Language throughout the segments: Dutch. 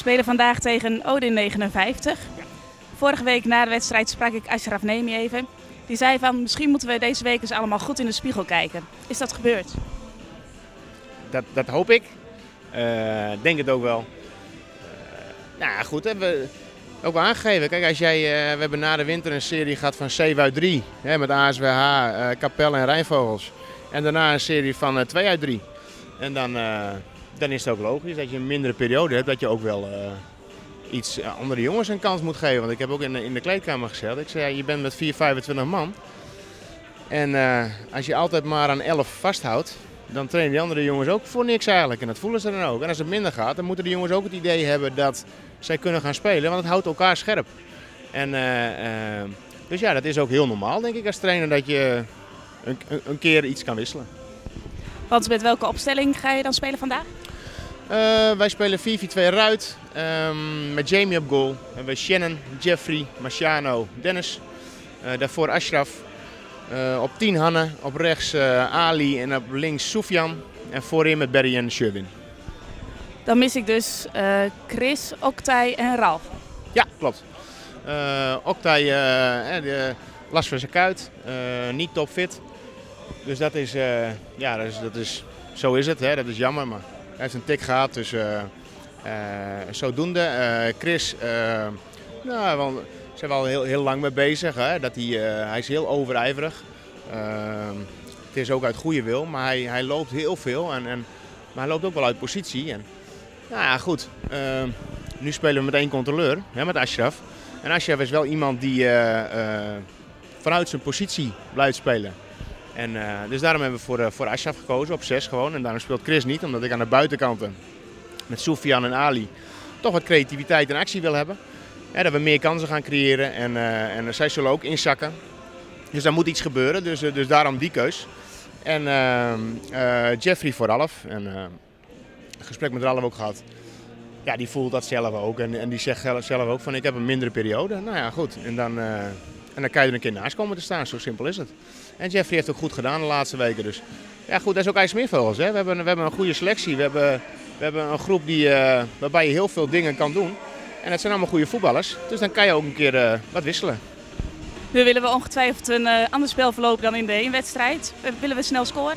spelen vandaag tegen Odin 59. Vorige week na de wedstrijd sprak ik Ashraf Nemi even. Die zei van misschien moeten we deze week eens allemaal goed in de spiegel kijken. Is dat gebeurd? Dat hoop ik. Denk het ook wel. Nou goed, hebben we ook wel aangegeven. Kijk, we hebben na de winter een serie gehad van 7 uit 3. Hè, met ASWH, Capelle en Rijnvogels. En daarna een serie van 2 uit 3. En dan is het ook logisch dat je een mindere periode hebt. Dat je ook wel iets andere jongens een kans moet geven. Want ik heb ook in de kleedkamer gezegd. Ik zei, je bent met 25 man. En als je altijd maar aan 11 vasthoudt. Dan trainen die andere jongens ook voor niks eigenlijk. En dat voelen ze dan ook. En als het minder gaat, dan moeten de jongens ook het idee hebben dat zij kunnen gaan spelen. Want het houdt elkaar scherp. En, dus ja, dat is ook heel normaal denk ik als trainer dat je een keer iets kan wisselen. Want met welke opstelling ga je dan spelen vandaag? Wij spelen 4-4-2 Ruit. Met Jamie op goal. We hebben Shannon, Jeffrey, Marciano, Dennis. Daarvoor Ashraf. Op 10 Hanne, op rechts Ali en op links Soufian. En voorin met Barry en Sherwin. Dan mis ik dus Chris, Oktay en Ralf. Ja, klopt. Oktay last van zijn kuit, niet topfit. Dus dat is, zo is het, hè? Dat is jammer. Maar hij heeft een tik gehad, dus zodoende. Chris, we zijn wel heel lang mee bezig. Hè? Hij is heel overijverig. Het is ook uit goede wil, maar hij loopt heel veel. Maar hij loopt ook wel uit positie. En, nou ja, goed. Nu spelen we met 1 controleur, hè, met Ashraf. En Ashraf is wel iemand die vanuit zijn positie blijft spelen. En, dus daarom hebben we voor Ashraf gekozen, op 6 gewoon. En daarom speelt Chris niet, omdat ik aan de buitenkanten met Soufian en Ali toch wat creativiteit en actie wil hebben. Ja, dat we meer kansen gaan creëren en zij zullen ook inzakken. Dus daar moet iets gebeuren, dus daarom die keus. En Jeffrey voor Ralf. En een gesprek met Ralf ook gehad. Ja, die voelt dat zelf ook. En die zegt zelf ook van ik heb een mindere periode. Nou ja, goed. En dan kan je er een keer naast komen te staan. Zo simpel is het. En Jeffrey heeft het ook goed gedaan de laatste weken. Dus ja, goed, dat is ook IJsselmeervogels. Hè. We hebben een goede selectie. We hebben een groep waarbij je heel veel dingen kan doen. En het zijn allemaal goede voetballers. Dus dan kan je ook een keer wat wisselen. Nu willen we ongetwijfeld een ander spelverloop dan in de heenwedstrijd. Willen we snel scoren?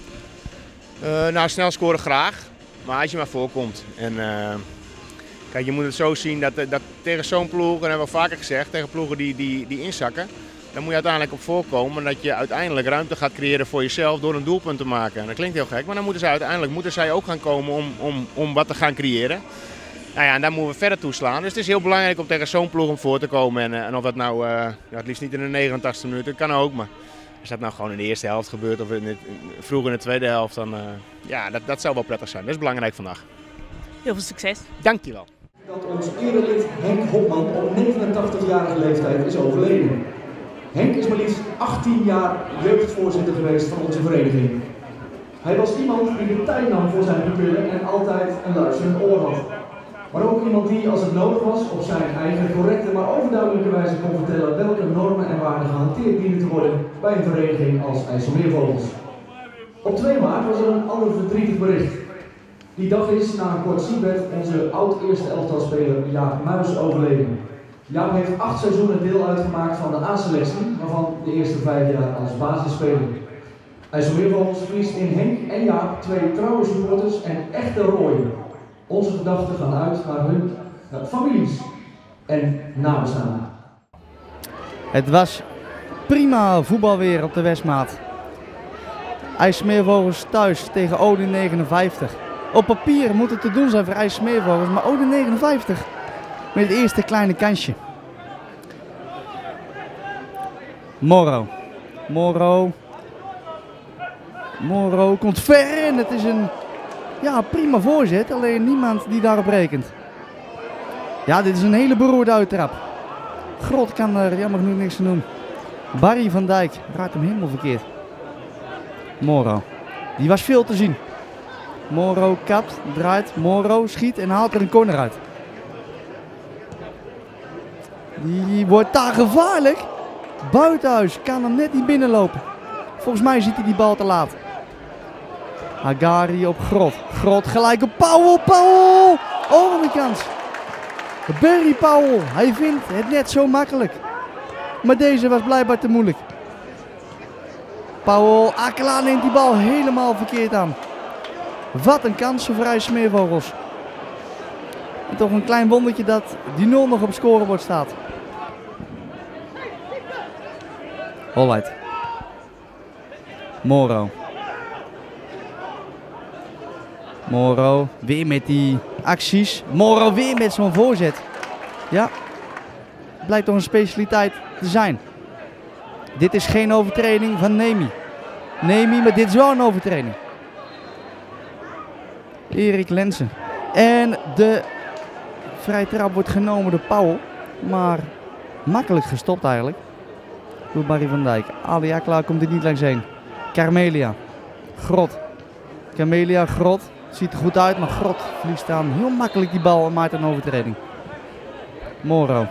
Nou, snel scoren graag. Maar als je maar voorkomt. En kijk, je moet het zo zien dat tegen zo'n ploeg, en dat hebben we vaker gezegd, tegen ploegen die inzakken. Dan moet je uiteindelijk op voorkomen dat je uiteindelijk ruimte gaat creëren voor jezelf door een doelpunt te maken. En dat klinkt heel gek, maar dan moeten zij ook gaan komen om wat te gaan creëren. Nou ja, en daar moeten we verder toeslaan. Dus het is heel belangrijk om tegen zo'n ploeg om voor te komen. En of dat nou, het liefst niet in de 89e minuut, dat kan ook. Maar als dat nou gewoon in de eerste helft gebeurt of vroeg in de tweede helft, dan dat zou wel prettig zijn. Dat is belangrijk vandaag. Heel veel succes. Dankjewel. Dat ons erelid Henk Hopman op 89-jarige leeftijd is overleden. Henk is maar liefst 18 jaar jeugdvoorzitter geweest van onze vereniging. Hij was iemand die de tijd nam voor zijn pupillen en altijd een luisterend oor had. Maar ook iemand die, als het nodig was, op zijn eigen correcte maar overduidelijke wijze kon vertellen welke normen en waarden gehanteerd dienen te worden bij een vereniging als IJsselmeervogels. Op 2 maart was er een ander verdrietig bericht. Die dag is na een kort ziekbed onze oud-eerste elftalspeler Jaap Muis overleden. Jaap heeft 8 seizoenen deel uitgemaakt van de A-selectie, waarvan de eerste 5 jaar als basisspeler. IJsselmeervogels verliest in Henk en Jaap 2 trouwe supporters en echte rooien. Onze gedachten gaan uit naar hun families en nabestaanden. Het was prima voetbalweer op de Westmaat. IJsselmeervogels thuis tegen Odin 59. Op papier moet het te doen zijn voor IJsselmeervogels, maar Odin 59 met het eerste kleine kansje. Moro komt ver en het is een prima voorzet, alleen niemand die daarop rekent. Ja, dit is een hele beroerde uittrap. Grot kan er jammer genoeg niks aan doen. Barry van Dijk raakt hem helemaal verkeerd. Moro, die was veel te zien. Moro kapt, draait, Moro schiet en haalt er een corner uit. Die wordt daar gevaarlijk. Buitenhuis kan hem net niet binnenlopen. Volgens mij ziet hij die bal te laat. Hagari op Grot. Grot gelijk op Pauwel. Oh, wat een kans. Barry Powell, hij vindt het net zo makkelijk. Maar deze was blijkbaar te moeilijk. Powell, Akela neemt die bal helemaal verkeerd aan. Wat een kans voor Vrij Smeervogels. En toch een klein wondertje dat die 0 nog op het scorebord staat. Hollight. Moro. Moro, weer met die acties. Moro weer met zo'n voorzet. Ja, blijkt toch een specialiteit te zijn. Dit is geen overtreding van Nemi. Nemi, maar dit is wel een overtreding. Erik Lensen. En de vrije trap wordt genomen door Powell. Maar makkelijk gestopt eigenlijk. Door Barry van Dijk. Ali Akela komt er niet langs heen. Carmelia. Grot. Carmelia, Grot. Ziet er goed uit, maar Grot verliest aan heel makkelijk die bal en maakt een overtreding. Moro.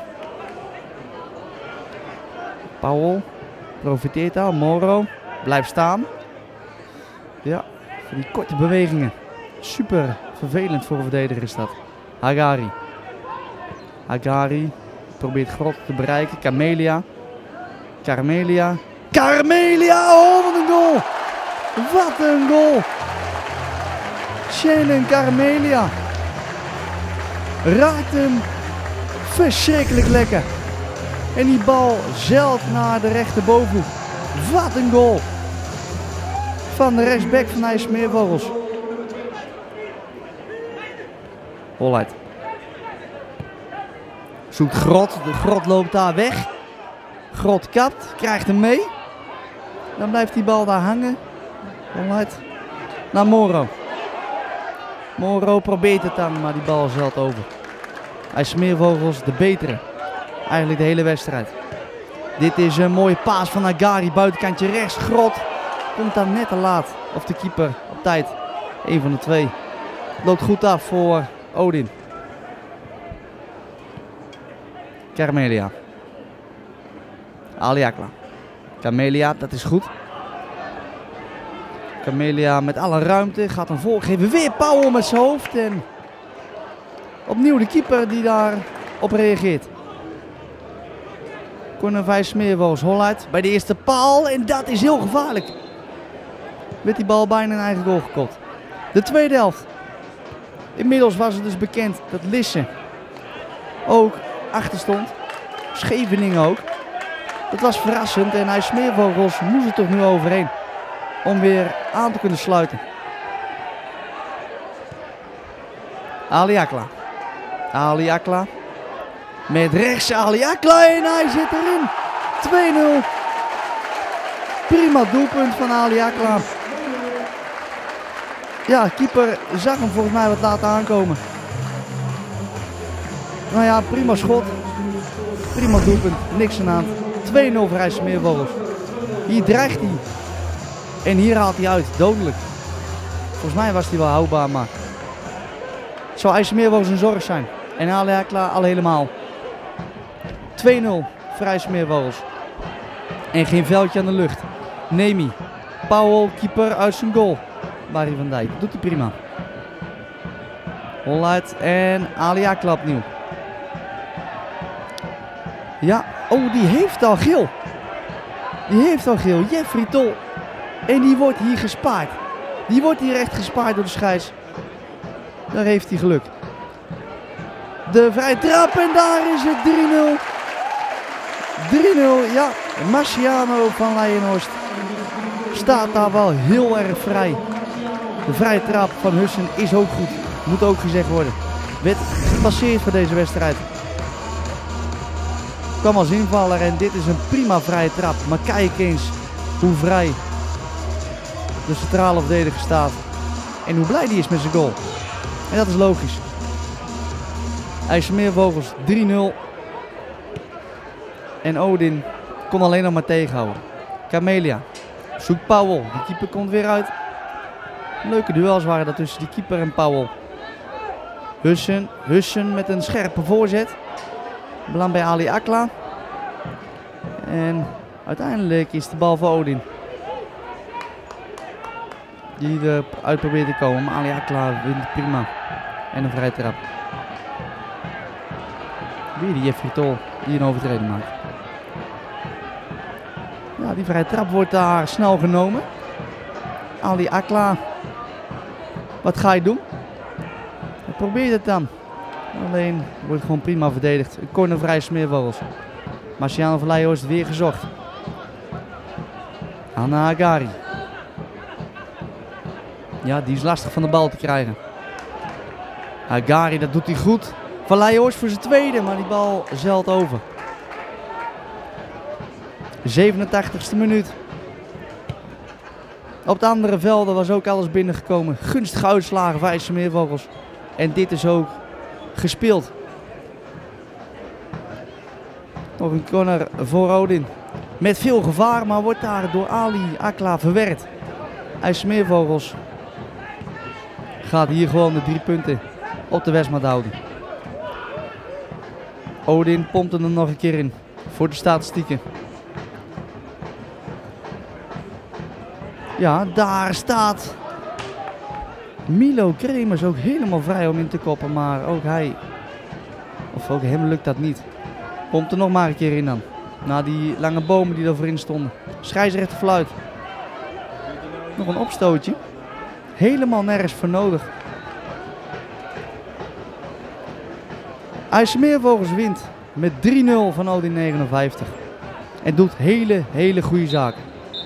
Powell. Profiteert daar. Moro. Blijft staan. Ja, voor die korte bewegingen. Super vervelend voor een verdediger is dat. Hagari. Hagari probeert Grot te bereiken. Carmelia. Carmelia. Carmelia! Oh, wat een goal! Wat een goal! Shannon Carmelia. Raakt hem verschrikkelijk lekker. En die bal zeilt naar de rechterbovenhoek. Wat een goal! Van de rechtsback van IJsselmeervogels. Hollight. Zoekt Grot. De Grot loopt daar weg. Grot kapt. Krijgt hem mee. Dan blijft die bal daar hangen. Hollight. Naar Moro. Moro probeert het dan, maar die bal zeilt over. IJsselmeervogels de betere. Eigenlijk de hele wedstrijd. Dit is een mooie paas van Hagari. Buitenkantje rechts. Grot. Komt dan net te laat. Of de keeper op tijd. Eén van de twee. Loopt goed af voor Odin. Carmelia. Ali Akela. Carmelia, dat is goed. Carmelia met alle ruimte. Gaat hem voorgeven. Weer Powell met zijn hoofd. En opnieuw de keeper die daarop reageert. Corner 5 Smeervogels. Hollight bij de eerste paal. En dat is heel gevaarlijk. Werd die bal bijna een eigen goal gekopt. De tweede helft. Inmiddels was het dus bekend dat Lisse ook achter stond. Scheveningen ook. Dat was verrassend en IJsselmeervogels moest er toch nu overheen. Om weer aan te kunnen sluiten. Ali Akela. Ali Akela. Met rechts Ali Akela en hij zit erin. 2-0. Prima doelpunt van Ali Akela. Ja, keeper zag hem volgens mij wat laten aankomen. Nou ja, prima schot. Prima doelpunt. Niks aan aan. 2-0 voor IJsselmeervogels. Hier dreigt hij. En hier haalt hij uit. Dodelijk. Volgens mij was hij wel houdbaar, maar het zou IJsselmeervogels een zorg zijn. En Ali Akela al helemaal. 2-0 voor IJsselmeervogels. En geen veldje aan de lucht. Nemi. Powell, keeper uit zijn goal. Barry van Dijk. Doet hij prima. Hollight en Ali Akela opnieuw. Ja, oh die heeft al geel. Die heeft al geel. Jeffrey Tol. En die wordt hier gespaard. Die wordt hier echt gespaard door de scheids. Daar heeft hij geluk. De vrije trap en daar is het 3-0. 3-0, ja. Marciano van Leijenhorst staat daar wel heel erg vrij. De vrije trap van Hussen is ook goed. Moet ook gezegd worden. Werd gepasseerd voor deze wedstrijd. Kwam als invaller en dit is een prima vrije trap. Maar kijk eens hoe vrij de centrale verdediger staat. En hoe blij die is met zijn goal. En dat is logisch. IJsselmeervogels 3-0. En Odin kon alleen nog maar tegenhouden. Carmelia zoekt Powell. De keeper komt weer uit. Leuke duels waren dat tussen die keeper en Powell. Hussen met een scherpe voorzet. Beland bij Ali Akela. En uiteindelijk is de bal voor Odin. Die eruit probeert te komen. Maar Ali Akela wint prima. En een vrije trap. Weer die Jeffrey Tol die een overtreding maakt. Ja, die vrije trap wordt daar snel genomen. Ali Akla. Wat ga je doen? Hij probeert het dan. Alleen wordt gewoon prima verdedigd. Een cornervrij Smeervogels. Marciano Verleijenhorst weer gezocht. Anna Agari. Ja, die is lastig van de bal te krijgen. Agari, dat doet hij goed. Verleijenhorst voor zijn tweede, maar die bal zeilt over. 87e minuut. Op de andere velden was ook alles binnengekomen. Gunstige uitslagen voor IJsselmeervogels. En dit is ook gespeeld. Nog een corner voor Odin. Met veel gevaar, maar wordt daar door Ali Akla verwerkt. IJsselmeervogels gaat hier gewoon de 3 punten op de Westmaat houden. Odin pompt er nog een keer in voor de statistieken. Ja, daar staat Milo Kremers ook helemaal vrij om in te koppen, maar ook ook hem lukt dat niet. Pompt er nog maar een keer in dan. Na die lange bomen die er voorin stonden. Scheidsrechter fluit. Nog een opstootje. Helemaal nergens voor nodig. IJsselmeervogels wint met 3-0 van Odin 59. En doet hele goede zaken.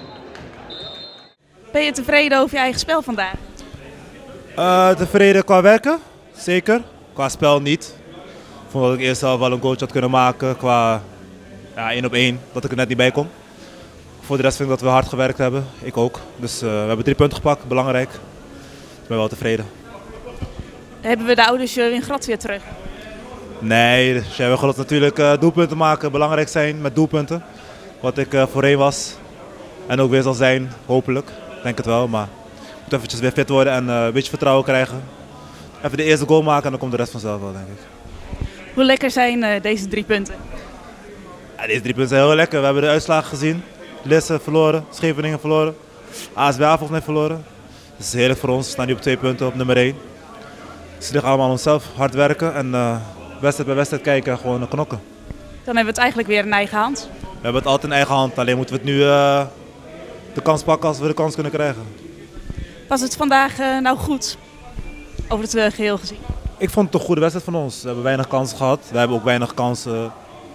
Ben je tevreden over je eigen spel vandaag? Tevreden qua werken, zeker. Qua spel niet. Ik vond dat ik eerst zelf wel een goaltje had kunnen maken qua 1 op 1, dat ik er net niet bij kom. Voor de rest vind ik dat we hard gewerkt hebben, ik ook. Dus we hebben 3 punten gepakt, belangrijk. Ik ben wel tevreden. Hebben we de oude Sherwin Grot weer terug? Nee, Sherwin Grot natuurlijk doelpunten maken, belangrijk zijn met doelpunten. Wat ik voorheen was en ook weer zal zijn, hopelijk. Denk het wel, maar ik moet eventjes weer fit worden en een beetje vertrouwen krijgen. Even de eerste goal maken en dan komt de rest vanzelf wel, denk ik. Hoe lekker zijn deze 3 punten? Ja, deze 3 punten zijn heel lekker. We hebben de uitslagen gezien. Lisse verloren, Scheveningen verloren, ASBA volgens mij verloren. Dus het is heerlijk voor ons. We staan nu op 2 punten op nummer 1. Dus het ligt allemaal aan onszelf, hard werken en wedstrijd bij wedstrijd kijken en gewoon knokken. Dan hebben we het eigenlijk weer in eigen hand. We hebben het altijd in eigen hand, alleen moeten we het nu de kans pakken als we de kans kunnen krijgen. Was het vandaag nou goed, over het geheel gezien? Ik vond het een goede wedstrijd van ons. We hebben weinig kansen gehad. We hebben ook weinig kansen,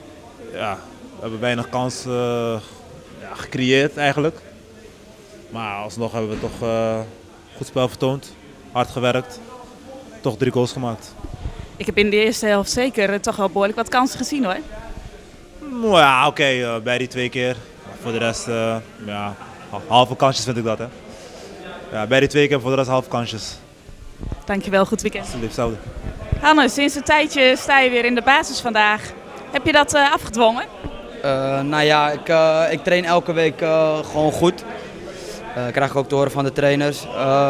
gecreëerd eigenlijk. Maar alsnog hebben we toch goed spel vertoond, hard gewerkt, toch 3 goals gemaakt. Ik heb in de eerste helft zeker toch wel behoorlijk wat kansen gezien hoor. Ja, oké, bij die 2 keer. Voor de rest, halve kansjes vind ik dat. Hè. Ja, bij die 2 keer voor de rest halve kansjes. Dankjewel, goed weekend. Alsjeblieft, Hanne, sinds een tijdje sta je weer in de basis vandaag. Heb je dat afgedwongen? Ik train elke week gewoon goed. Krijg ik ook te horen van de trainers.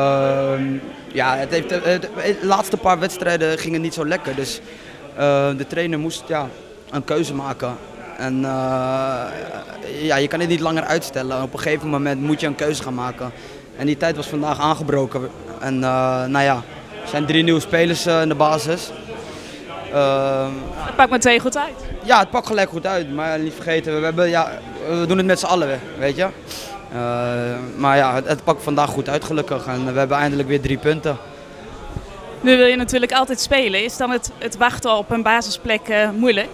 De laatste paar wedstrijden gingen niet zo lekker. Dus de trainer moest een keuze maken. En je kan het niet langer uitstellen. Op een gegeven moment moet je een keuze gaan maken. En die tijd was vandaag aangebroken. En er zijn 3 nieuwe spelers in de basis. Het pakt meteen goed uit. Ja, het pakt gelijk goed uit. Maar niet vergeten, we doen het met z'n allen, weet je. Het pakt vandaag goed uit gelukkig. En we hebben eindelijk weer 3 punten. Nu wil je natuurlijk altijd spelen. Is dan het wachten op een basisplek moeilijk?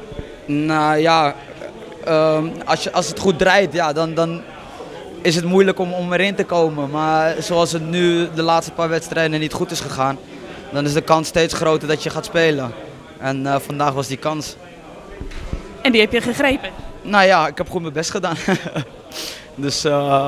Als het goed draait, dan is het moeilijk om erin te komen. Maar zoals het nu de laatste paar wedstrijden niet goed is gegaan, dan is de kans steeds groter dat je gaat spelen. En vandaag was die kans. En die heb je gegrepen? Ik heb goed mijn best gedaan. Dus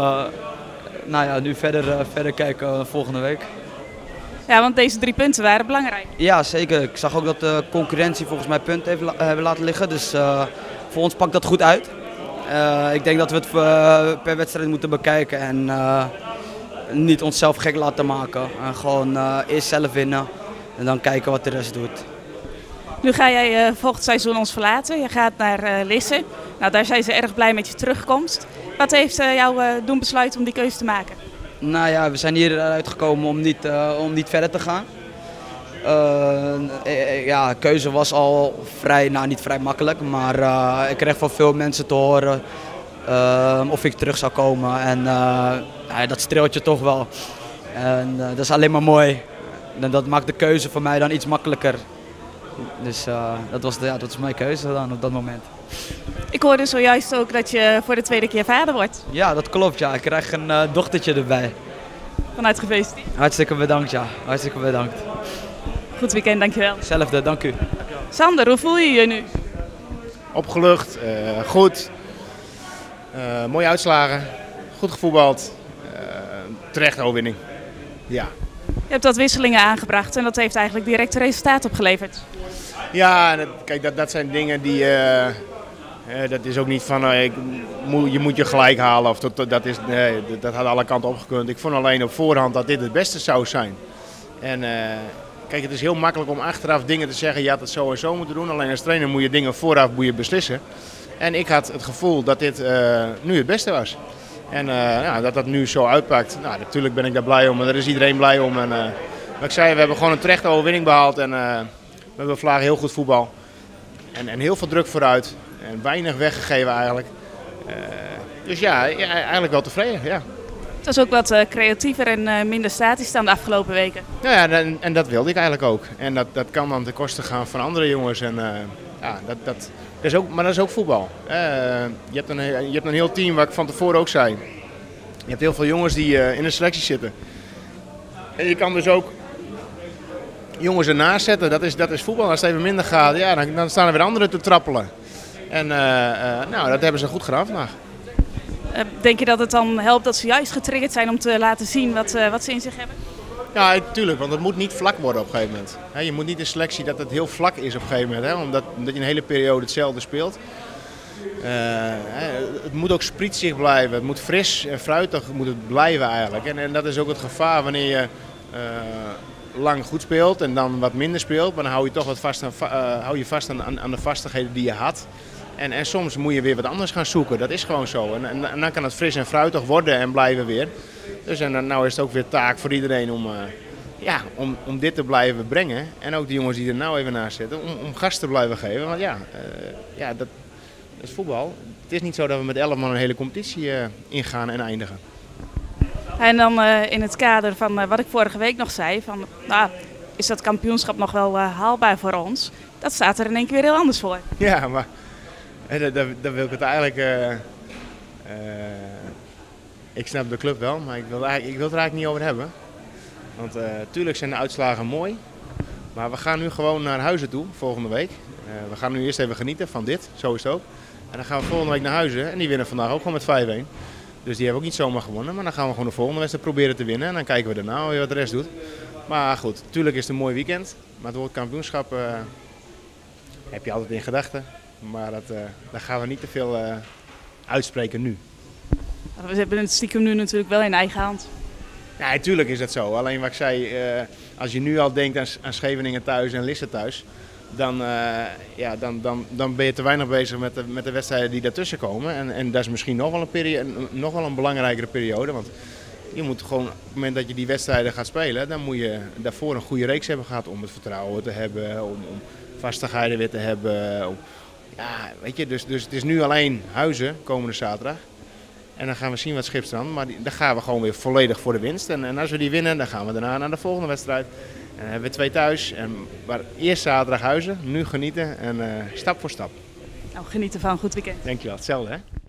nu verder kijken volgende week. Ja, want deze 3 punten waren belangrijk. Ja, zeker. Ik zag ook dat de concurrentie volgens mij punten hebben laten liggen. Dus voor ons pakt dat goed uit. Ik denk dat we het per wedstrijd moeten bekijken en niet onszelf gek laten maken. Gewoon eerst zelf winnen en dan kijken wat de rest doet. Nu ga jij volgend seizoen ons verlaten. Je gaat naar Lisse. Nou, daar zijn ze erg blij met je terugkomst. Wat heeft jou doen besluiten om die keuze te maken? We zijn hier uitgekomen om niet verder te gaan. Ja, keuze was al niet vrij makkelijk, maar ik kreeg van veel mensen te horen of ik terug zou komen. En dat streelt je toch wel. En dat is alleen maar mooi. En dat maakt de keuze voor mij dan iets makkelijker. Dus dat was mijn keuze dan op dat moment. Ik hoorde zojuist ook dat je voor de tweede keer vader wordt. Ja, dat klopt. Ja. Ik krijg een dochtertje erbij. Van harte gefeliciteerd. Hartstikke bedankt, ja. Hartstikke bedankt. Goed weekend, dankjewel. Hetzelfde, dank u. Sander, hoe voel je je nu? Opgelucht, goed. Mooie uitslagen, goed gevoetbald. Terechte overwinning. Ja. Je hebt wat wisselingen aangebracht en dat heeft eigenlijk direct resultaat opgeleverd. Ja, kijk, dat zijn dingen die... dat is ook niet van je moet je gelijk halen. Of dat had alle kanten opgekund. Ik vond alleen op voorhand dat dit het beste zou zijn. En kijk, het is heel makkelijk om achteraf dingen te zeggen. Je had het zo en zo moeten doen. Alleen als trainer moet je dingen vooraf beslissen. En ik had het gevoel dat dit nu het beste was. En dat dat nu zo uitpakt. Nou, natuurlijk ben ik daar blij om. En daar is iedereen blij om. En wat ik zei, we hebben gewoon een terechte overwinning behaald. En we hebben vandaag heel goed voetbal. En heel veel druk vooruit. En weinig weggegeven eigenlijk. Dus ja, eigenlijk wel tevreden. Ja. Het was ook wat creatiever en minder statisch dan de afgelopen weken. Ja, en dat wilde ik eigenlijk ook. En dat kan dan ten koste gaan van andere jongens. En, dat is ook, maar dat is ook voetbal. Je hebt een heel team, wat ik van tevoren ook zei. Je hebt heel veel jongens die in de selectie zitten. En je kan dus ook jongens ernaast zetten. Dat is voetbal. Als het even minder gaat, ja, dan staan er weer anderen te trappelen. En dat hebben ze goed gedaan vandaag. Denk je dat het dan helpt dat ze juist getriggerd zijn om te laten zien wat ze in zich hebben? Ja, natuurlijk, want het moet niet vlak worden op een gegeven moment. Je moet niet een selectie dat het heel vlak is op een gegeven moment, omdat je een hele periode hetzelfde speelt. Het moet ook sprietsig blijven, het moet fris en fruitig moet het blijven eigenlijk. En dat is ook het gevaar wanneer je lang goed speelt en dan wat minder speelt, maar dan hou je toch vast aan de vastigheden die je had. En soms moet je weer wat anders gaan zoeken, dat is gewoon zo. En dan kan het fris en fruitig worden en blijven weer. Dus nou is het ook weer taak voor iedereen om dit te blijven brengen. En ook de jongens die er nou even naast zitten, om gas te blijven geven. Want dat is voetbal. Het is niet zo dat we met 11 man een hele competitie ingaan en eindigen. En dan in het kader van wat ik vorige week nog zei, is dat kampioenschap nog wel haalbaar voor ons? Dat staat er in één keer weer heel anders voor. Ja, maar daar wil ik het eigenlijk... ik snap de club wel, maar ik wil het er eigenlijk niet over hebben. Want tuurlijk zijn de uitslagen mooi. Maar we gaan nu gewoon naar Huizen toe, volgende week. We gaan nu eerst even genieten van dit, zo is het ook. En dan gaan we volgende week naar Huizen en die winnen vandaag ook gewoon met 5-1. Dus die hebben ook niet zomaar gewonnen, maar dan gaan we gewoon de volgende wedstrijd proberen te winnen. En dan kijken we daarna weer wat de rest doet. Maar goed, tuurlijk is het een mooi weekend. Maar het woord kampioenschap heb je altijd in gedachten. Maar daar gaan we niet te veel uitspreken nu. We hebben het stiekem nu natuurlijk wel in eigen hand. Ja, natuurlijk is dat zo. Alleen wat ik zei, als je nu al denkt aan Scheveningen thuis en Lisse thuis, dan ben je te weinig bezig met de wedstrijden die daartussen komen. En dat is misschien nog wel een belangrijkere periode. Want je moet gewoon, op het moment dat je die wedstrijden gaat spelen, dan moet je daarvoor een goede reeks hebben gehad om het vertrouwen te hebben, om vastigheden weer te hebben. Weet je, dus het is nu alleen Huizen komende zaterdag. En dan gaan we zien wat Schipstrand, maar dan gaan we gewoon weer volledig voor de winst. En als we die winnen, dan gaan we daarna naar de volgende wedstrijd. En dan hebben we 2 thuis. Maar eerst zaterdag Huizen, nu genieten en stap voor stap. Nou, genieten van een goed weekend. Dankjewel, hetzelfde hè.